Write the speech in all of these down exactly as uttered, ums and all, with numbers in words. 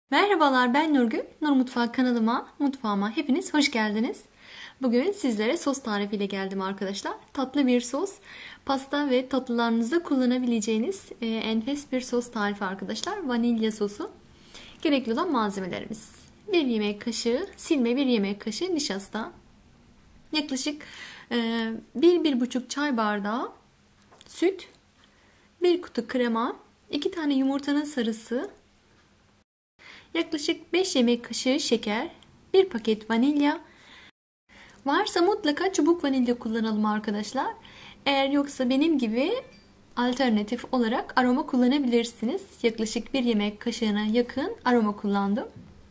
Merhabalar, ben Nurgül. Nur Mutfağı kanalıma, mutfağıma hepiniz hoş geldiniz. Bugün sizlere sos tarifiyle geldim arkadaşlar. Tatlı bir sos. Pasta ve tatlılarınızda kullanabileceğiniz e, enfes bir sos tarifi arkadaşlar. Vanilya sosu. Gerekli olan malzemelerimiz: bir yemek kaşığı silme, bir yemek kaşığı nişasta. Yaklaşık e, bir bir buçuk çay bardağı süt, bir kutu krema, iki tane yumurtanın sarısı, yaklaşık beş yemek kaşığı şeker, bir paket vanilya. Varsa mutlaka çubuk vanilya kullanalım arkadaşlar. Eğer yoksa benim gibi alternatif olarak aroma kullanabilirsiniz. Yaklaşık bir yemek kaşığına yakın aroma kullandım.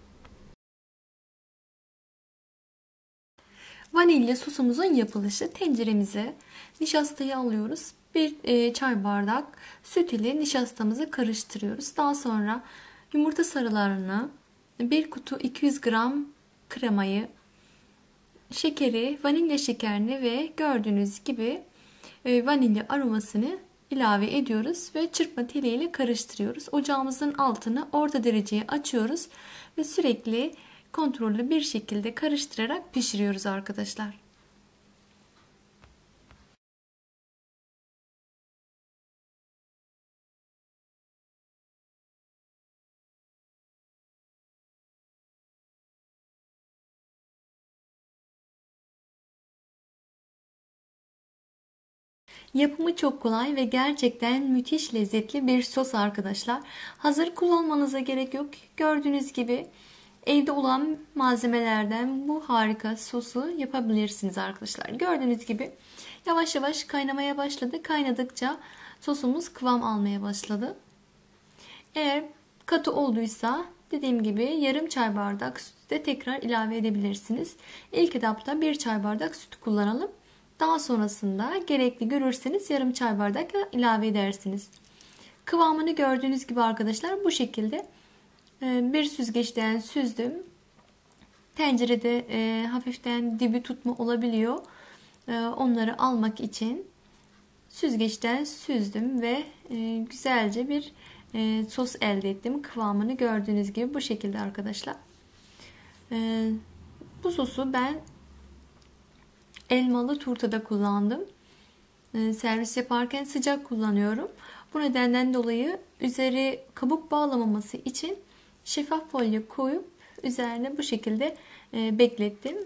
Vanilya sosumuzun yapılışı: tenceremize nişastayı alıyoruz. Bir çay bardak süt ile nişastamızı karıştırıyoruz. Daha sonra yumurta sarılarını, bir kutu iki yüz gram kremayı, şekeri, vanilya şekerini ve gördüğünüz gibi vanilya aromasını ilave ediyoruz ve çırpma teliyle karıştırıyoruz. Ocağımızın altını orta dereceye açıyoruz ve sürekli kontrollü bir şekilde karıştırarak pişiriyoruz arkadaşlar. Yapımı çok kolay ve gerçekten müthiş lezzetli bir sos arkadaşlar. Hazır kullanmanıza gerek yok. Gördüğünüz gibi evde olan malzemelerden bu harika sosu yapabilirsiniz arkadaşlar. Gördüğünüz gibi yavaş yavaş kaynamaya başladı. Kaynadıkça sosumuz kıvam almaya başladı. Eğer katı olduysa dediğim gibi yarım çay bardak sütü de tekrar ilave edebilirsiniz. İlk etapta bir çay bardak süt kullanalım. Daha sonrasında gerekli görürseniz yarım çay bardak ilave edersiniz. Kıvamını gördüğünüz gibi arkadaşlar bu şekilde bir süzgeçten süzdüm. Tencerede hafiften dibi tutma olabiliyor. Onları almak için süzgeçten süzdüm ve güzelce bir sos elde ettim. Kıvamını gördüğünüz gibi bu şekilde arkadaşlar. Bu sosu ben elmalı turtada kullandım. Servis yaparken sıcak kullanıyorum. Bu nedenden dolayı üzeri kabuk bağlamaması için şeffaf folyo koyup üzerine bu şekilde beklettim.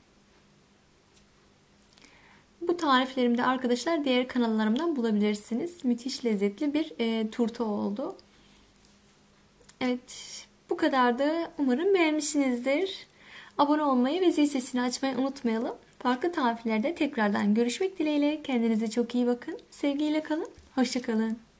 Bu tariflerimde arkadaşlar diğer kanallarımdan bulabilirsiniz. Müthiş lezzetli bir e, turta oldu. Evet, bu kadardı. Umarım beğenmişsinizdir. Abone olmayı ve zil sesini açmayı unutmayalım. Farklı tariflerde tekrardan görüşmek dileğiyle. Kendinize çok iyi bakın. Sevgiyle kalın. Hoşça kalın.